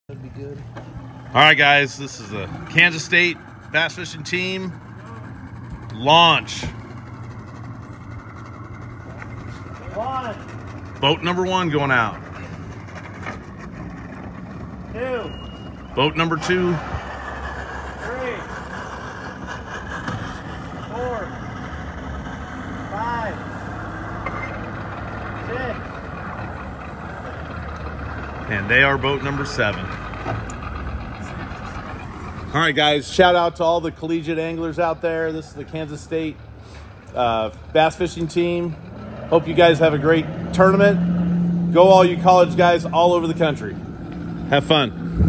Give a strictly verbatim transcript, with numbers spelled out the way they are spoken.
That'd be good. All right, guys, this is the Kansas State bass fishing team launch. One, Boat number one going out. two, Boat number two. three, four, five, six. And they are boat number seven. All right, guys, shout out to all the collegiate anglers out there. This is the Kansas State uh, bass fishing team. Hope you guys have a great tournament. Go all you college guys all over the country. Have fun.